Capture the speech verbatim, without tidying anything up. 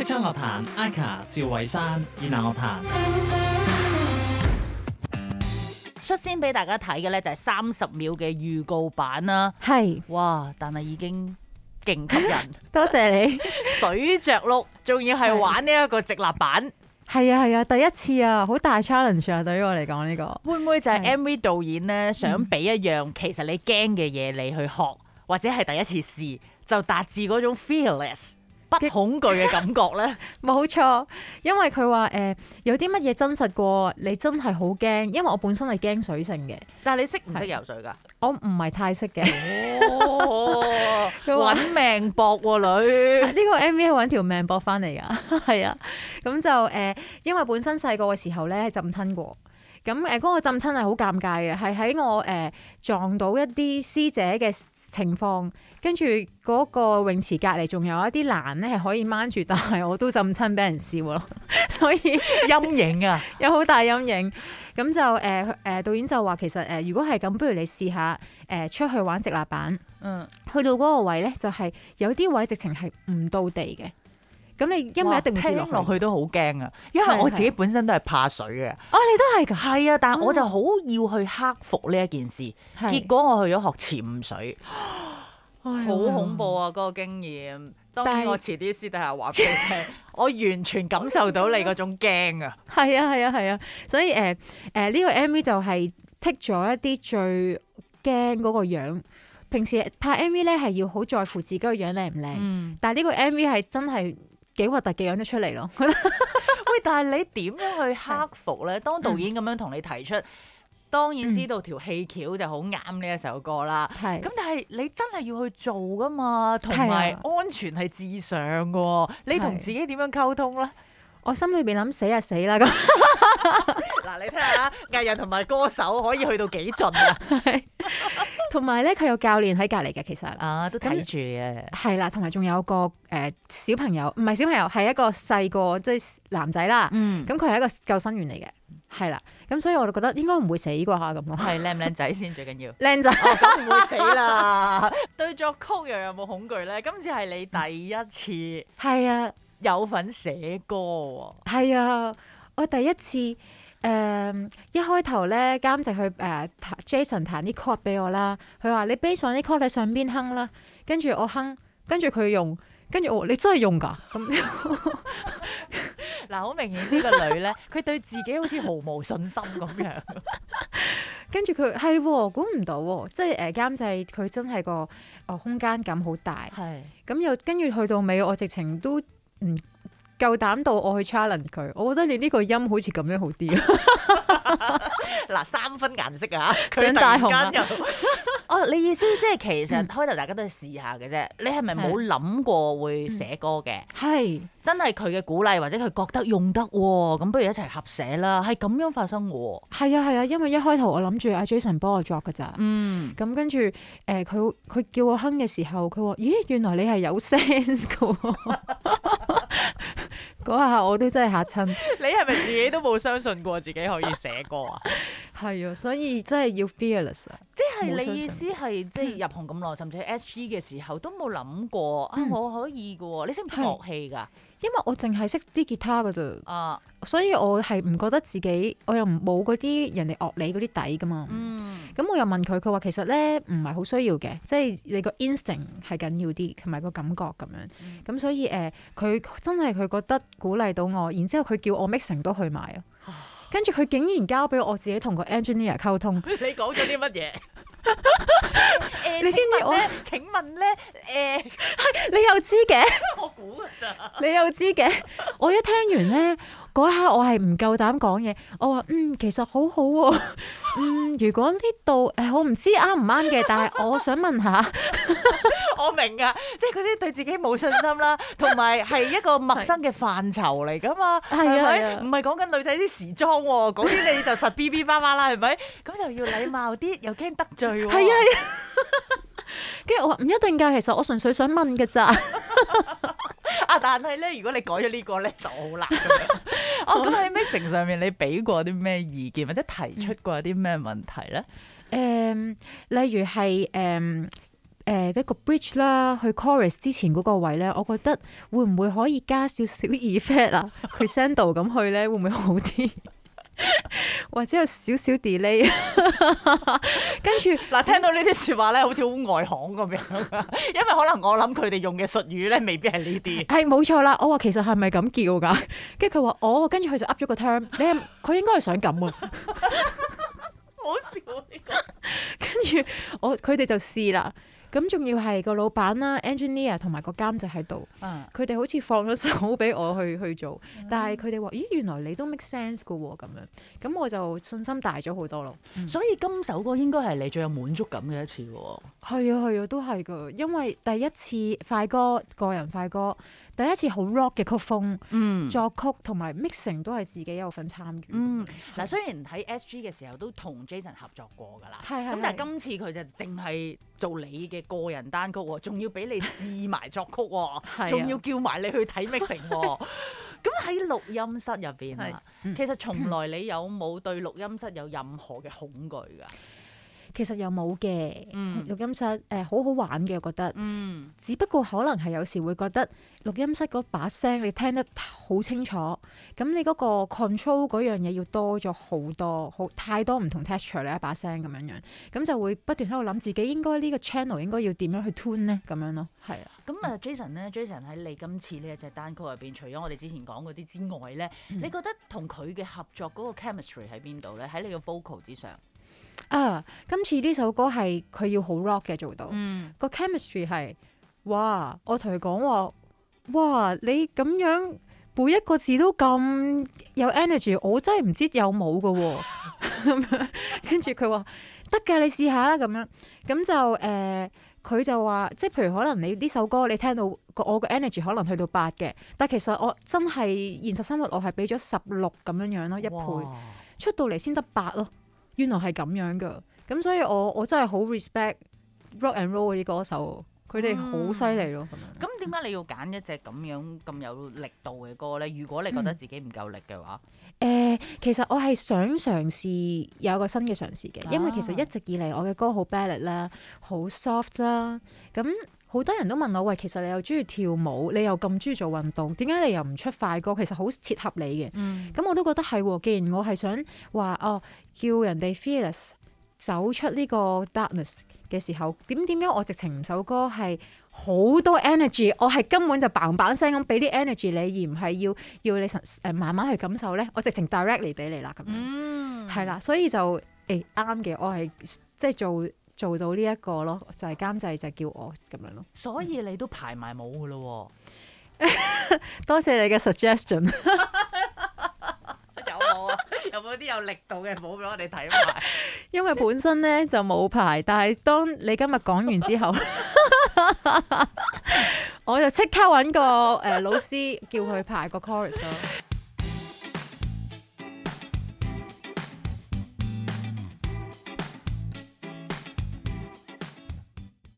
職場樂壇 Ika 趙慧珊，熱鬧樂壇。 率先俾大家睇嘅咧就係三十秒嘅預告版啦。 係， 哇！但係已經勁吸引， 多謝你。 水着陸，仲要係玩呢一個直立版。 係啊係啊，第一次啊，好大 challenge 啊！對於我嚟講呢個， 會唔會就係係 M V 導演咧想俾一樣其實你驚嘅嘢你去學，或者係第一次試，就達至嗰種 fearless 不恐懼嘅感覺咧？ 冇錯，因為佢話誒有啲乜嘢真實過，你真係好驚。因為我本身係驚水性嘅， 但係你識唔識游水㗎？ 我唔係太識嘅。 哦， 佢話揾命搏喎女。 呢個 M V 係揾條命搏翻嚟㗎，係啊。咁就誒、呃，因為本身細個嘅時候咧浸親過。咁誒嗰個浸親係好尷尬嘅，係喺我誒、呃、撞到一啲師姐嘅情況，跟住嗰個泳池隔離仲有一啲欄咧係可以掹住，但係我都浸親俾人笑咯，所以陰影啊， 有好大陰影。咁就誒誒、呃、導演就話其實誒、呃、如果係咁，不如你試下誒、呃、出去玩直立板， 嗯， 去到嗰個位咧就係、是、有啲位直情係唔到地嘅。咁你因為一定會跌聽落去都好驚啊，因為我自己本身都係怕水嘅。 哦，你都係㗎？ 係啊，但係我就好要去克服呢一件事。 係結果我去咗學潛水， 好好恐怖啊！嗰、個經驗。當然但係我遲啲私底下話俾你聽，我完全感受到你嗰種驚啊！ 係啊係啊係啊，所以誒誒呢個 M V 就係剔咗一啲最驚嗰個樣。平時拍 M V 咧係要好在乎自己個樣靚唔靚， 嗯， 但係呢個 M V 係真係幾核突嘅樣都出嚟咯。 喂，但係你點樣去克服咧？當導演咁樣同你提出，當然知道條戲橋就好啱呢一首歌啦。 係咁但係你真係要去做噶嘛，同埋係啊安全係至上嘅喎。你同自己點樣溝通咧？ 我心裏邊諗死啊死啦咁。 嗱，你睇下藝人同埋歌手可以去到幾盡啊！ 同埋咧，佢有教練喺隔離嘅，其實啊，都睇住嘅。 係啦，同埋仲有個誒、呃、小朋友，唔係小朋友，係一個細個即係男仔啦。 嗯， 咁佢係一個救生員嚟嘅，係啦。咁所以我就覺得應該唔會死啩咁咯。 係靚唔靚仔先最緊要。 靚仔， 哦，咁唔會死啦。對作曲又有冇恐懼咧？今次係你第一次係啊。 有份寫歌喎。 係啊，我第一次誒、呃、一開頭咧監製去誒、呃、Jason 彈啲 chord 俾我啦，佢話你 base 上啲 chord 喺上邊哼啦，跟住我哼，跟住佢用，跟住我你真係用㗎咁。 嗱，好明顯呢個女咧，佢對自己好似毫無信心咁樣。 跟住佢係喎，估唔到喎，即係誒監製佢真係個哦空間感好大， 係。 咁又跟住去到尾，我直情都唔夠膽到我去 challenge 佢，我覺得你呢個音好似咁樣好啲啊！ 嗱，三分顏色啊， 想大紅啊佢突然間又哦，你意思即係其實開頭大家都係試下嘅啫，你係咪冇諗過會寫歌嘅？ 係真係佢嘅鼓勵或者佢覺得用得喎，咁不如一齊合寫啦，係咁樣發生嘅喎。 係啊係啊，因為一開頭我諗住阿 Jason 幫我作㗎咋， 嗯， 咁跟住誒佢佢叫我哼嘅時候，佢話：咦，原來你係有 sense 㗎喎！嗰下我都真係嚇親。 你係咪自己都冇相信過自己可以寫歌啊？ 係啊，所以真係要 fearless 啊！ 即係你意思係即係入行咁耐，甚至係 S G 嘅時候都冇諗過啊，我可以嘅喎。你識唔識樂器㗎？ 因為我淨係識啲吉他㗎啫， 啊， 所以我係唔覺得自己，我又冇嗰啲人哋樂理嗰啲底㗎嘛。 嗯， 咁我又問佢，佢話其實咧唔係好需要嘅，即係你個 instinct 係緊要啲，同埋個感覺咁樣。咁、 嗯、 所以誒，佢、呃、真係佢覺得鼓勵到我，然之後佢叫我 mixing 都去買啊。跟住佢竟然交俾我自己同個 engineer 溝通。 你講咗啲乜嘢？ 你知唔知我？ 請問咧，誒， 你又知嘅？ 我估㗎咋？ 你又知嘅？我一聽完咧，嗰一刻我係唔夠膽講嘢。我話嗯，其實好好喎。嗯，如果呢度誒，我唔知啱唔啱嘅，但係我想問下。 我明啊，即係佢啲對自己冇信心啦，同埋係一個陌生嘅範疇嚟噶嘛，係咪？唔係講緊女仔啲時裝喎，嗰啲你就實 B B 媽媽啦，係咪？咁就要禮貌啲，又驚得罪喎。係啊係啊， 跟住我話唔一定㗎，其實我純粹想問㗎咋。 啊，但係咧，如果你改咗呢個咧，就好難。哦，咁喺 mixing 上面，你俾過啲咩意見，或者提出過啲咩問題咧？ 誒，例如係誒。 誒一個 bridge 啦，去 chorus 之前嗰個位咧，我覺得會唔會可以加少少 effect 啊，crescendo 咁去咧，會唔會好啲？或者有少少 delay， 跟住嗱，聽到呢啲説話咧，好似好外行咁樣，因為可能我諗佢哋用嘅術語咧，未必係呢啲。 係冇錯啦，我話其實係咪咁叫㗎？跟住佢話哦，跟住佢就噏咗個 term，你係佢應該係想咁啊， 好笑呢個。 跟住我佢哋就試啦。咁仲要係個老闆啦、engineer 同埋個監製喺度，佢哋、嗯、好似放咗手俾我去去做，嗯、但係佢哋話：咦，原來你都 make sense 㗎喎，咁樣，咁我就信心大咗好多咯。 嗯、所以今首歌應該係你最有滿足感嘅一次喎。 係啊係啊，都係㗎，因為第一次快歌個人快歌。第一次好 rock 嘅曲風，嗯、作曲同埋 mixing 都係自己有份參與。嗯， 嗱，雖然喺 S G 嘅時候都同 Jason 合作過㗎啦， 係係。 咁但係今次佢就淨係做你嘅個人單曲喎，仲要俾你試埋作曲喎，仲要叫埋你去睇 mixing 喎。咁喺錄音室入邊啊，嗯、其實從來你有冇對錄音室有任何嘅恐懼㗎？ 其實又冇嘅， 嗯、 錄音室誒、呃、好好玩嘅，我覺得。嗯、只不過可能係有時會覺得錄音室嗰把聲你聽得好清楚，咁你嗰個 control 嗰樣嘢要多咗好多，好太多唔同 texture 咧一把聲咁樣樣，咁就會不斷喺度諗自己應該呢個 channel 應該要點樣去 tune 咧咁樣咯。係啊， 咁啊 Jason 咧 Jason 喺你今次呢一隻單曲入邊，除咗我哋之前講嗰啲之外咧，嗯、你覺得同佢嘅合作嗰個 chemistry 喺邊度咧？喺你嘅 vocal 之上。 啊！今次呢首歌係佢要好 rock 嘅做到， 嗯、 個 chemistry 係哇！我同佢講話，哇！你咁樣每一個字都咁有 energy，我真係唔知有冇㗎喎。跟住佢話得㗎，你試下啦咁樣。咁就誒，佢、呃、就話，即係譬如可能你呢首歌你聽到我個 energy 可能去到八嘅，但其實我真係現實生活我係俾咗十六咁樣樣咯，一倍哇出到嚟先得八咯。原來係咁樣噶，咁所以我我真係好 respect rock and roll 嗰啲歌手，佢哋好犀利咯。 咁點解你要揀一隻咁樣咁有力度嘅歌咧？如果你覺得自己唔夠力嘅話， 誒、嗯呃，其實我係想嘗試有個新嘅嘗試嘅，因為其實一直以嚟我嘅歌好 ballad 啦，好 soft 啦，咁好多人都問我喂，其實你又中意跳舞，你又咁中意做運動，點解你又唔出快歌？其實好切合你嘅。咁、嗯、我都覺得係，既然我係想話哦，叫人哋 fearless 走出呢個 darkness 嘅時候，點點樣我直情唔首歌係好多 energy，我係根本就嘭嘭聲咁俾啲 energy 你，而唔係要要你誒慢慢去感受咧。我直情 directly 俾你啦，咁樣係啦、嗯，所以就誒啱嘅，我係即係做。做到呢一個咯，就係監製就叫我咁樣咯。 所以你都排埋舞噶咯喎，多謝你嘅 suggestion。 有冇啊？有冇啲有力度嘅舞俾我哋睇埋？ 因為本身咧就冇排，但係當你今日講完之後，我就即刻揾個誒老師叫佢排個 chorus 咯。